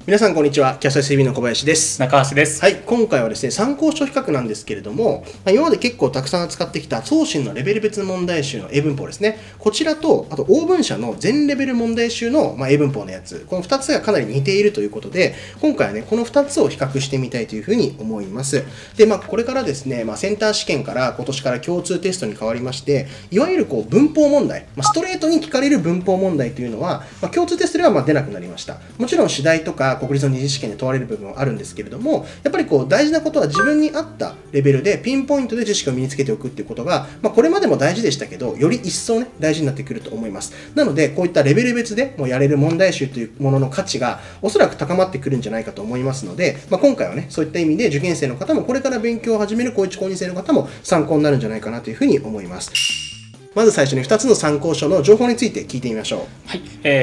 皆さんこんにちは。キャスト SB の小林です。 中橋です。 はい、今回はですね、参考書比較なんですけれども、今まで結構たくさん扱ってきた東進のレベル別問題集の英文法ですね。こちらと、あと欧文社の全レベル問題集の、英文法のやつ、この2つがかなり似ているということで、今回はね、この2つを比較してみたいというふうに思います。で、これからですね、センター試験から今年から共通テストに変わりまして、いわゆる文法問題、ストレートに聞かれる文法問題というのは、共通テストでは出なくなりました。もちろん主題とか国立の二次試験で問われる部分はあるんですけれども、やっぱり大事なことは自分に合ったレベルでピンポイントで知識を身につけておくっていうことが、これまでも大事でしたけど、より一層ね、大事になってくると思います。なので、こういったレベル別でもやれる問題集というものの価値がおそらく高まってくるんじゃないかと思いますので、今回はね、そういった意味で受験生の方もこれから勉強を始める高1高2生の方も参考になるんじゃないかなというふうに思います。まず最初に2つの参考書の情報について聞いてみましょう。 はい。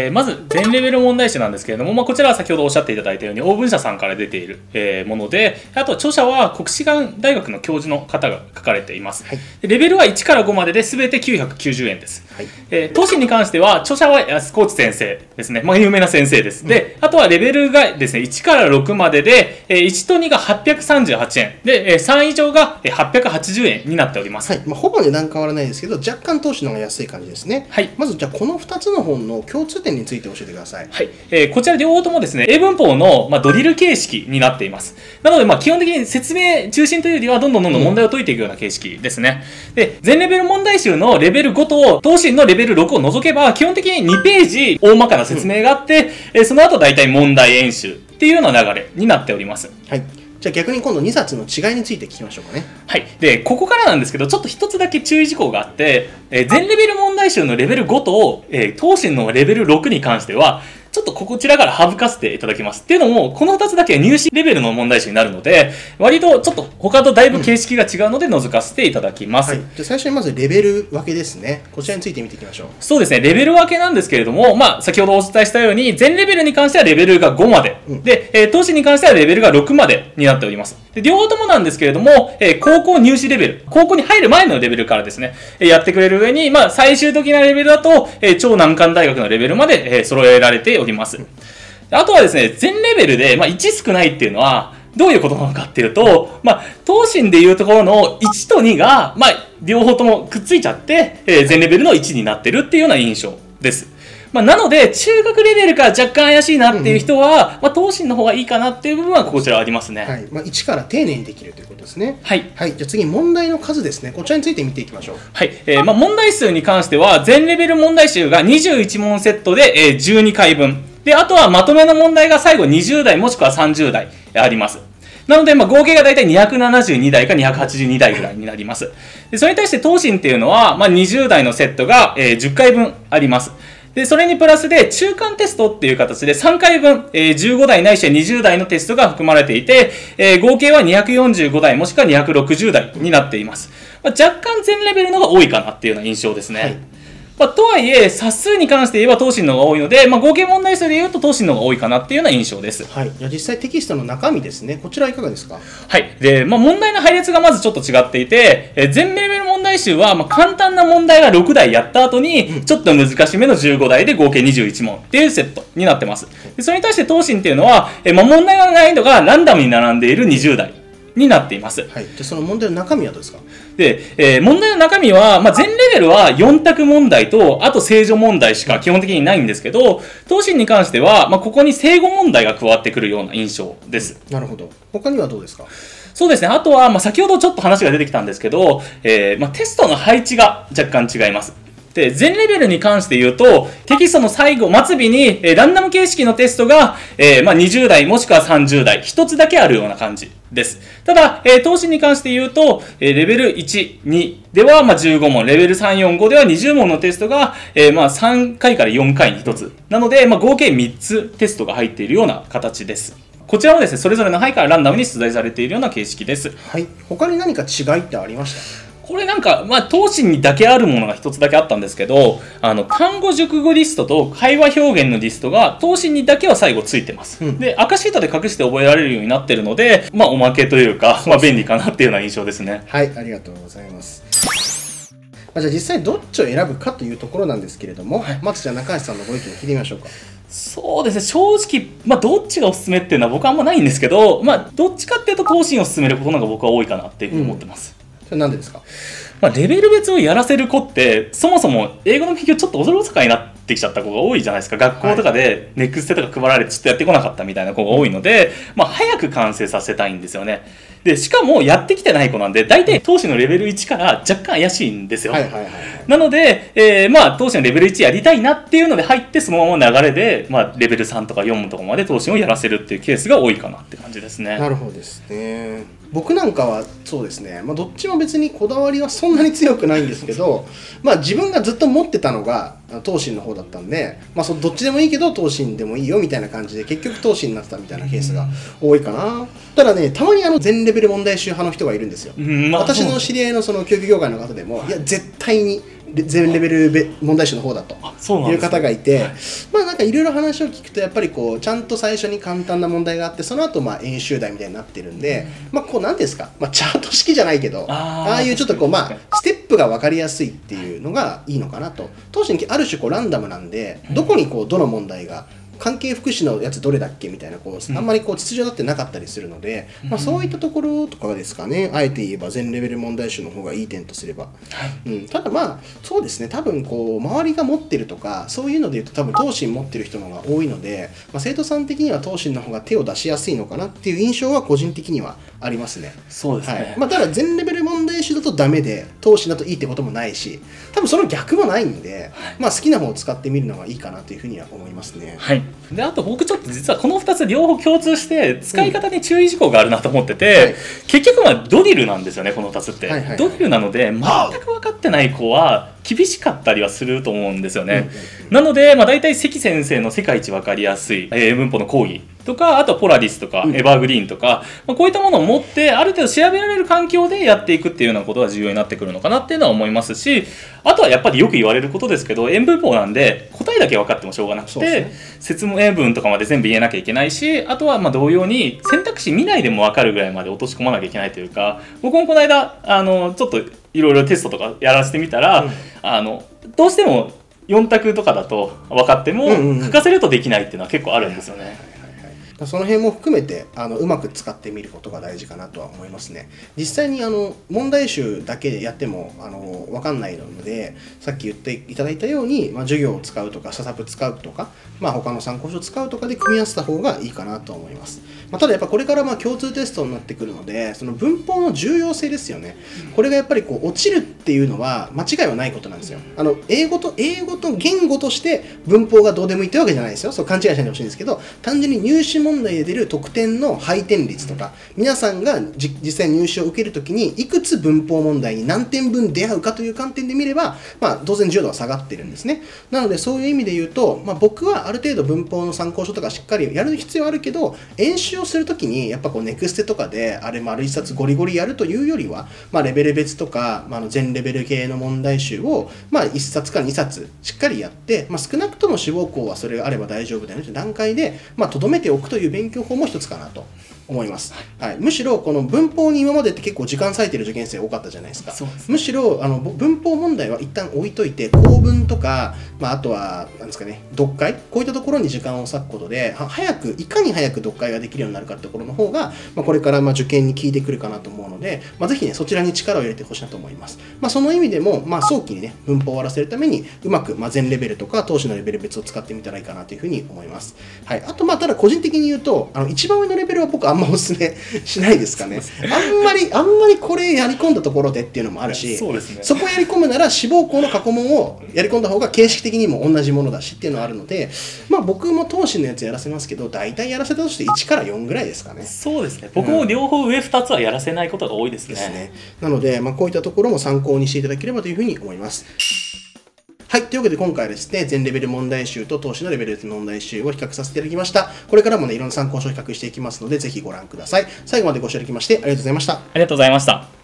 まず、全レベル問題集なんですけれども、こちらは先ほどおっしゃっていただいたように、欧文社さんから出ている、もので、あと、著者は国士舘大学の教授の方が書かれています。はい、レベルは1から5までで全て990円です。はい、東進に関しては、著者は安河内先生ですね。有名な先生です。で、あとはレベルがですね、1から6までで、1と2が838円。で、3以上が880円になっております。 はい。ほぼ値段変わらないですけど、若干投資の方が安い感じですね。はい。まずじゃあこの2つの本の共通点について教えてください。 はい。こちら両方ともですね、英文法の、ドリル形式になっています。なので、基本的に説明中心というよりは、どんどん問題を解いていくような形式ですね。で、全レベル問題集のレベル5と、東進のレベル6を除けば、基本的に2ページ大まかな説明があって、その後大体問題演習っていうような流れになっております。 はい。じゃあ逆に今度2冊の違いについて聞きましょうかね。 はい。で、ここからなんですけど、ちょっと一つだけ注意事項があって、全レベル問題集のレベル5と、東進のレベル6に関しては、ちょっとこちらから省かせていただきます。っていうのも、この2つだけは入試レベルの問題集になるので、割とちょっと他とだいぶ形式が違うので除かせていただきます。 はい。じゃあ最初にまずレベル分けですね。こちらについて見ていきましょう。 そうですね。レベル分けなんですけれども、先ほどお伝えしたように、全レベルに関してはレベルが5まで。で、東進に関してはレベルが6までになっております。で、両方ともなんですけれども、高校入試レベル、高校に入る前のレベルからですね、やってくれる上に、最終的なレベルだと、超難関大学のレベルまで、揃えられております。あとはですね、全レベルで、1少ないっていうのは、どういうことなのかっていうと、東進でいうところの1と2が、両方ともくっついちゃって、全レベルの1になってるっていうような印象です。なので、中学レベルから若干怪しいなっていう人は、東進の方がいいかなっていう部分はこちらありますね。 はい。1から丁寧にできるということですね。 はい。 はい。じゃあ次、問題の数ですね。こちらについて見ていきましょう。 はい。問題数に関しては、全レベル問題集が21問セットで、12回分。で、あとはまとめの問題が最後20題もしくは30題あります。なので、合計がだいたい272題か282題ぐらいになります。で、それに対して東進っていうのは、20題のセットが、10回分あります。で、それにプラスで中間テストっていう形で3回分、15題ないしは20題のテストが含まれていて、合計は245題もしくは260題になっています。若干全レベルの方が多いかなっていうような印象ですね。はい。とはいえ、差数に関して言えば東進の方が多いので、合計問題数で言うと東進の方が多いかなっていうような印象です。 はい。じゃあ実際テキストの中身ですね。こちらはいかがですか？ はい。で、問題の配列がまずちょっと違っていて、全レベル問題集は、簡単な問題が6題やった後に、ちょっと難しめの15題で合計21問っていうセットになってます。でそれに対して東進っていうのは、問題の難易度がランダムに並んでいる20題。になっています。 はい。で、その問題の中身はどうですか？ で、問題の中身は、全レベルは4択問題と、あと正序問題しか基本的にないんですけど、東進に関しては、ここに正誤問題が加わってくるような印象です。 なるほど。他にはどうですか？ そうですね。あとは、先ほどちょっと話が出てきたんですけど、テストの配置が若干違います。で、全レベルに関して言うと、テキストの最後、末尾に、ランダム形式のテストが、20題もしくは30題、一つだけあるような感じです。ただ、東進に関して言うと、レベル1、2では、15問、レベル3、4、5では20問のテストが、3回から4回に1つ。なので、合計3つテストが入っているような形です。こちらもですね、それぞれの範囲からランダムに出題されているような形式です。 はい。他に何か違いってありました？ これ東進にだけあるものが一つだけあったんですけど、単語熟語リストと会話表現のリストが東進にだけは最後ついてます。で、赤シートで隠して覚えられるようになっているので、おまけというか、便利かなっていうような印象ですね。 はい、ありがとうございます。 じゃあ実際どっちを選ぶかというところなんですけれども、 はい、 まずじゃあ中橋さんのご意見を聞いてみましょうか。 そうですね、正直、どっちがおすすめっていうのは僕はあんまないんですけど、どっちかっていうと東進を進めることの方が僕は多いかなっていうふうに思ってます。 それなんでですか？ レベル別をやらせる子ってそもそも英語の勉強ちょっとおろそかになってきちゃった子が多いじゃないですか。学校とかでネクステとか配られてちょっとやってこなかったみたいな子が多いので、早く完成させたいんですよね。でしかもやってきてない子なんで大体投資のレベル1から若干怪しいんですよ。なので、投資のレベル1やりたいなっていうので入ってそのまま流れで、レベル3とか4とかまで投資をやらせるっていうケースが多いかなって感じですね。 なるほどですね。僕なんかはそうですね、どっちも別にこだわりはそんなに強くないんですけど自分がずっと持ってたのが東進の方だったんで、どっちでもいいけど東進でもいいよみたいな感じで結局東進になってたみたいなケースが多いかな。ただね、たまに全レベル問題集派の人がいるんですよ。私の知り合いのその教育業界の方でも、いや絶対に全レベル問題集の方だという方がいて、なんかいろいろ話を聞くとやっぱりこうちゃんと最初に簡単な問題があってその後演習題みたいになってるんで、こうなんていうんですか、チャート式じゃないけどああいうちょっとこうステップが分かりやすいっていうのがいいのかなと。当時にある種こうランダムなんでどこにこうどの問題が関係福祉のやつどれだっけみたいなあんまりこう秩序立ってなかったりするので、そういったところとかがですかね、あえて言えば全レベル問題集の方がいい点とすれば、ただそうですね、多分こう周りが持ってるとかそういうので言うと多分東進持ってる人の方が多いので、生徒さん的には東進の方が手を出しやすいのかなっていう印象は個人的にはありますね。 そうですね。 ただ全レベル問題集だとダメで東進だといいってこともないし、多分その逆もないんで、好きな方を使ってみるのがいいかなというふうには思いますね。 であと僕ちょっと実はこの2つ両方共通して使い方に注意事項があるなと思ってて、結局ドリルなんですよね、この2つって。ドリルなので全く分かってない子は厳しかったりはすると思うんですよね。なので、大体関先生の世界一分かりやすい英文法の講義とか、あとポラリスとかエバーグリーンとか、こういったものを持ってある程度調べられる環境でやっていくっていうようなことが重要になってくるのかなっていうのは思いますし、あとはやっぱりよく言われることですけど、英文法なんで答えだけ分かってもしょうがなくて、説明文とかまで全部言えなきゃいけないし、あとは同様に選択肢見ないでも分かるぐらいまで落とし込まなきゃいけないというか、僕もこの間ちょっといろいろテストとかやらせてみたら、どうしても4択とかだと分かっても書かせるとできないっていうのは結構あるんですよね。 その辺も含めてうまく使ってみることが大事かなとは思いますね。実際に問題集だけでやっても分かんないので、さっき言っていただいたように、授業を使うとかササプ使うとか、他の参考書を使うとかで組み合わせた方がいいかなと思います。ただやっぱこれから共通テストになってくるので、その文法の重要性ですよね。これがやっぱりこう落ちるっていうのは間違いはないことなんですよ。英語と言語として文法がどうでもいいってわけじゃないですよ。そう勘違いしないでほしいんですけど、単純に入試問題で出る得点の配点率とか、皆さんが実際入試を受けるときにいくつ文法問題に何点分出会うかという観点で見れば、当然重度は下がってるんですね。なのでそういう意味で言うと、僕はある程度文法の参考書とかしっかりやる必要はあるけど、演習をするときにやっぱこうネクステとかであれ丸一冊ゴリゴリやるというよりは、レベル別とか、全レベル系の問題集を1冊か2冊しっかりやって、少なくとも志望校はそれがあれば大丈夫だよねという段階で留めておくという勉強法も一つかなと思います。むしろこの文法に今までって結構時間割いてる受験生多かったじゃないですか。むしろ文法問題は一旦置いといて、構文とか、あとはなんですかね、読解、こういったところに時間を割くことでいかに早く読解ができるようになるかってところの方が、これから受験に効いてくるかなと思うので、ぜひねそちらに力を入れてほしいなと思います。その意味でも、早期にね文法を終わらせるためにうまく、全レベルとか投資のレベル別を使ってみたらいいかなというふうに思います。あとただ個人的に言うと一番上のレベルは僕あんまおすすめしないですかね。あんまりこれやり込んだところでっていうのもあるし、そこやり込むなら志望校の過去問をやり込んだ方が形式的にも同じものだしっていうのはあるので、僕も投資のやつやらせますけど、大体やらせたとして1から4ぐらいですかね。 そうですね。僕も両方上2つはやらせないことが多いですね。 なので、こういったところも参考にしていただければというふうに思います。はい。というわけで今回はですね、全レベル問題集と投資のレベル別問題集を比較させていただきました。これからもね、いろんな参考書を比較していきますので、ぜひご覧ください。最後までご視聴いただきましてありがとうございました。 ありがとうございました。